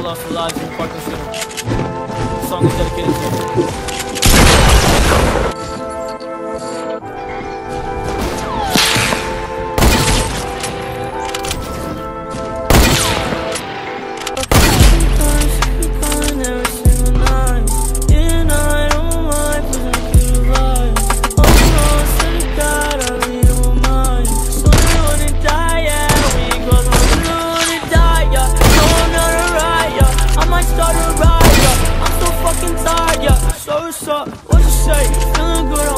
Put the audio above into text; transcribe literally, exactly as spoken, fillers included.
lost their lives in Parkland Center. The song is dedicated to them. So, what you say? Feeling good.